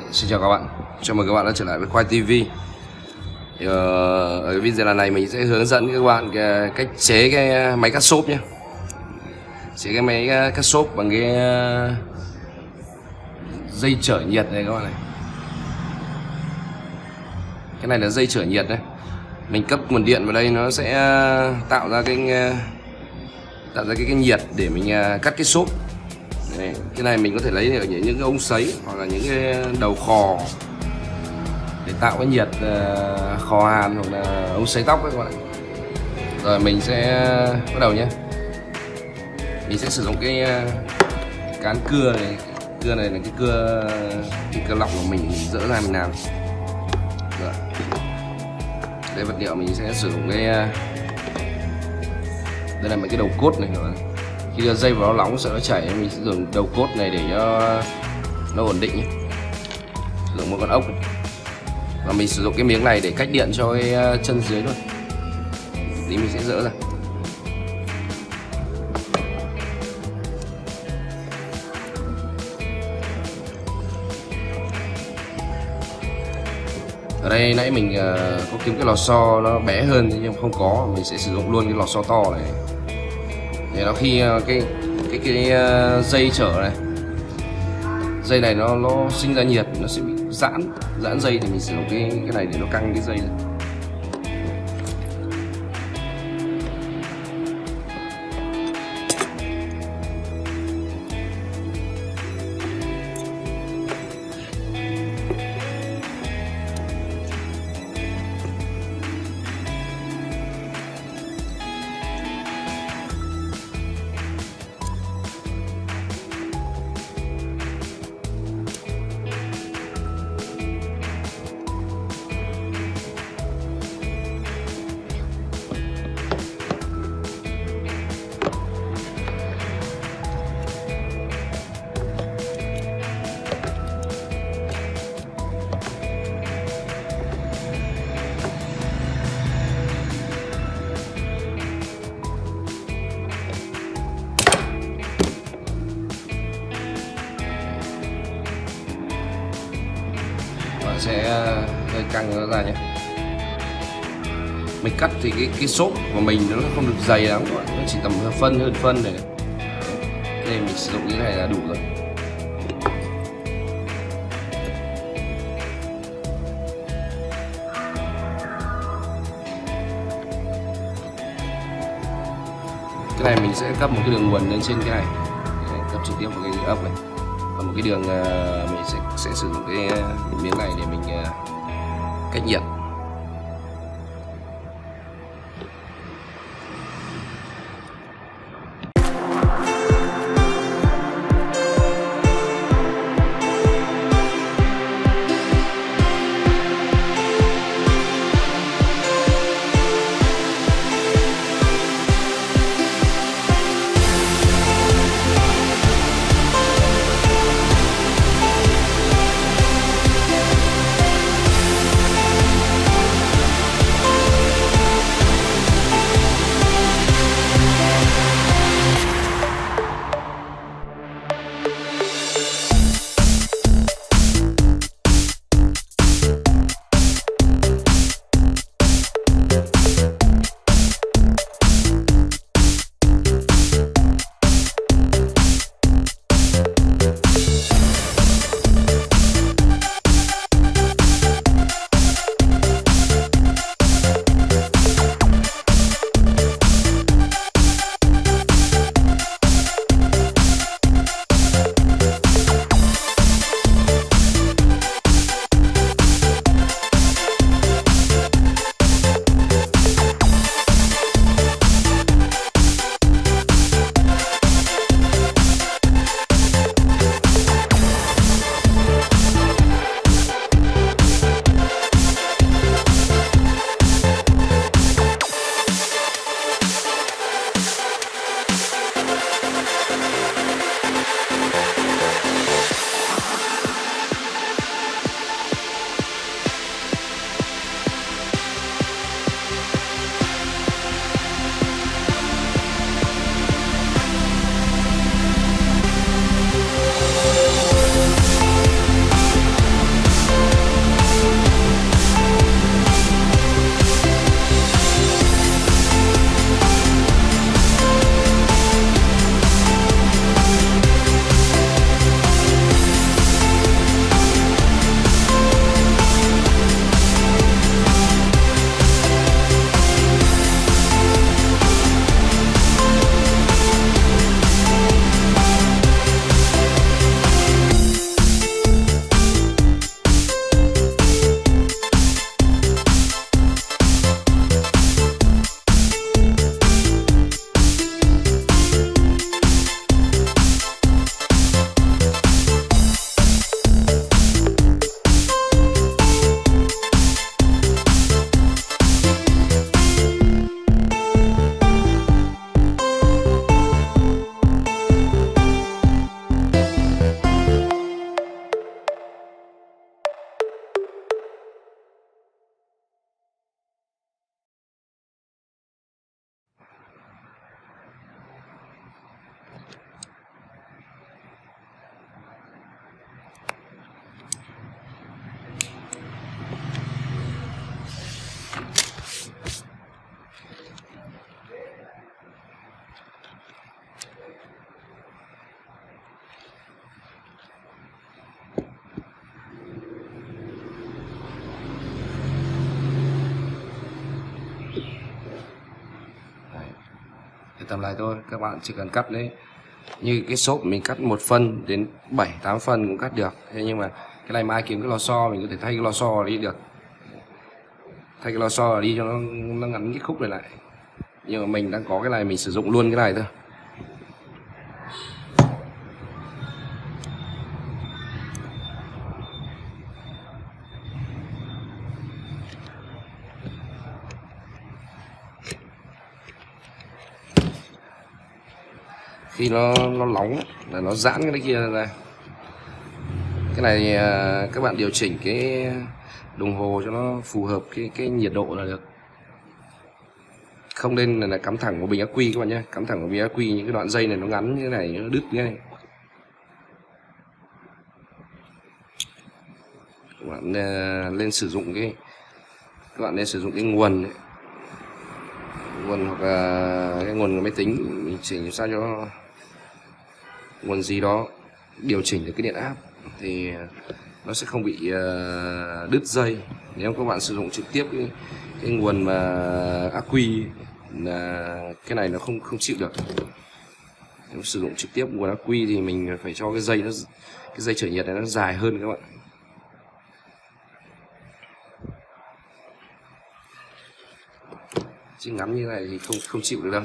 Xin chào các bạn, chào mừng các bạn đã trở lại với Khoai TV. Ở video này mình sẽ hướng dẫn các bạn cách chế cái máy cắt xốp nhé. Chế cái máy cắt xốp bằng cái dây trở nhiệt này các bạn này. Cái này là dây trở nhiệt đấy. Mình cấp nguồn điện vào đây nó sẽ tạo ra cái nhiệt để mình cắt cái xốp. Đấy, cái này mình có thể lấy ở những cái ống sấy hoặc là những cái đầu khò để tạo cái nhiệt khò hàn hoặc là ống sấy tóc các bạn. Rồi mình sẽ bắt đầu nhé. Mình sẽ sử dụng cái cán cưa này. Cưa này là cái cưa lọc của mình dỡ ra mình làm. Rồi. Đây vật liệu mình sẽ sử dụng cái đây là mấy cái đầu cốt này các bạn. Khi đưa dây vào nó nóng sợ nó chảy, mình sẽ dùng đầu cốt này để cho nó ổn định. Sử dụng một con ốc này. Và mình sử dụng cái miếng này để cách điện cho cái chân dưới luôn. Tí mình sẽ dỡ ra. Ở đây nãy mình có kiếm cái lò xo nó bé hơn nhưng không có, mình sẽ sử dụng luôn cái lò xo to này. Để nó khi cái dây trở này, dây này nó sinh ra nhiệt, nó sẽ bị giãn dây thì mình sử dụng cái này để nó căng cái dây này. Sẽ hơi căng nó ra nhé. Mình cắt thì cái xốp của mình nó không được dày lắm, nó chỉ tầm hơn phân này. Nên mình sử dụng cái này là đủ rồi. Cái này mình sẽ cấp một cái đường nguồn lên trên cái này, cấp trực tiếp vào cái ốc này. Còn một cái đường mình sẽ sử dụng cái miếng này để mình cách nhiệt. Để tầm này thôi, các bạn chỉ cần cắt đấy. Như cái xốp mình cắt 1 phân đến 7-8 phân cũng cắt được. Thế nhưng mà cái này mai kiếm cái lò xo mình có thể thay cái lò xo đi được. Thay cái lò xo đi cho nó ngắn cái khúc này lại. Nhưng mà mình đang có cái này, mình sử dụng luôn cái này thôi. Khi nó nóng là nó giãn cái kia ra. Cái này các bạn điều chỉnh cái đồng hồ cho nó phù hợp cái nhiệt độ là được. Không nên là cắm thẳng vào bình ắc quy các bạn nhé. Cắm thẳng vào bình ắc quy, những cái đoạn dây này nó ngắn như thế này nó đứt ngay. Các bạn lên sử dụng các bạn nên sử dụng cái nguồn ấy. Nguồn hoặc là cái nguồn của máy tính, mình chỉnh sao cho nguồn gì đó điều chỉnh được cái điện áp thì nó sẽ không bị đứt dây. Nếu các bạn sử dụng trực tiếp cái nguồn mà ắc quy là cái này nó không chịu được. Nếu sử dụng trực tiếp nguồn ắc quy thì mình phải cho cái dây trở nhiệt này nó dài hơn các bạn. Chứ ngắn như này thì không chịu được đâu.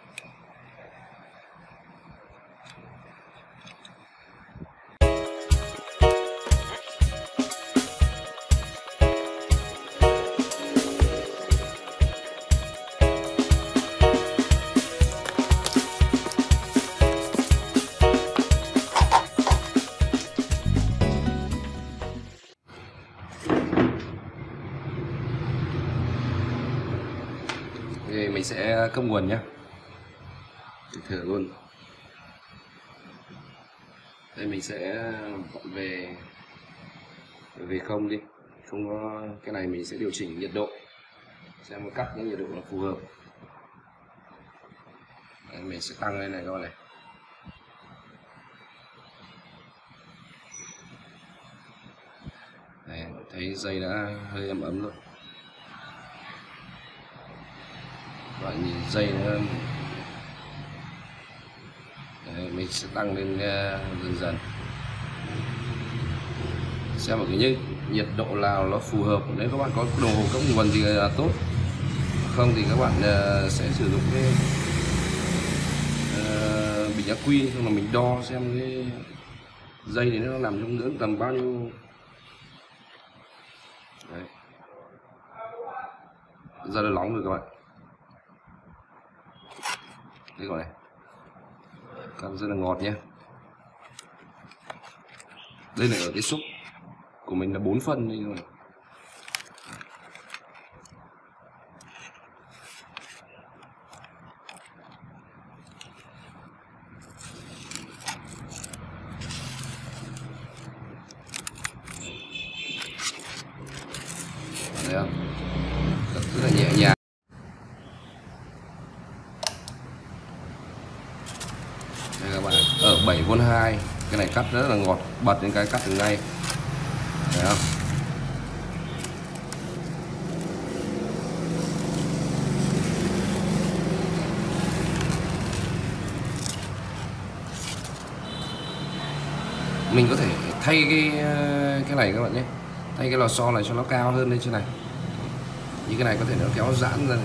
Thì mình sẽ cấp nguồn nhé, thử luôn. Đây mình sẽ về không đi, không có cái này mình sẽ điều chỉnh nhiệt độ xem cắt những nhiệt độ là phù hợp. Đây, mình sẽ tăng lên này các bạn này. Đây, thấy dây đã hơi ấm rồi. Các bạn nhìn dây nó. Đấy, mình sẽ tăng lên dần dần xem một cái nhiệt độ nào nó phù hợp. Nếu các bạn có đồng hồ cấp nguồn thì là tốt, không thì các bạn sẽ sử dụng cái bình ắc quy, xong là mình đo xem cái dây này nó nằm trong ngưỡng tầm bao nhiêu. Đấy. Giờ nó nóng rồi các bạn. Đây gọi này, cảm rất là ngọt nhé. Đây là ở cái xúc của mình là 4 phân đây rồi. Thấy không? Rất là nhẹ nhàng. Đây các bạn, ở 7V2 cái này cắt rất là ngọt, bật đến cái cắt được ngay. Thấy không? Mình có thể thay cái này các bạn nhé, thay cái lò xo này cho nó cao hơn lên trên này. Như cái này có thể nó kéo giãn ra này.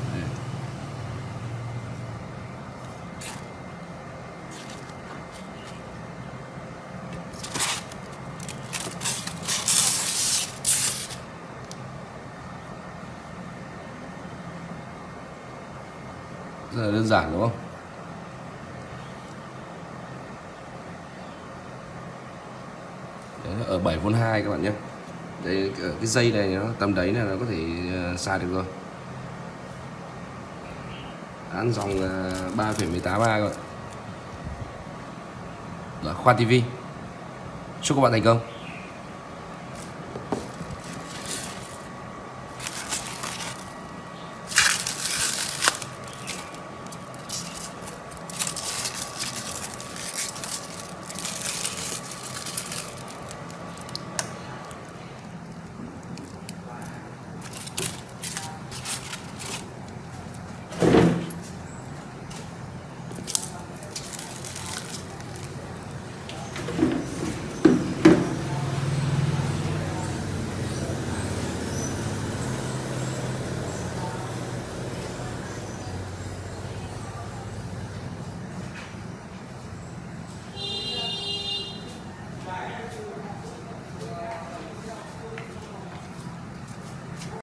Rất là đơn giản đúng không? Đấy, ở 7V2 các bạn nhé. Đấy, ở cái dây này nó tầm đấy là nó có thể xài được rồi. Án dòng 3,18A các bạn. Đó, Khoa TV. Chúc các bạn thành công.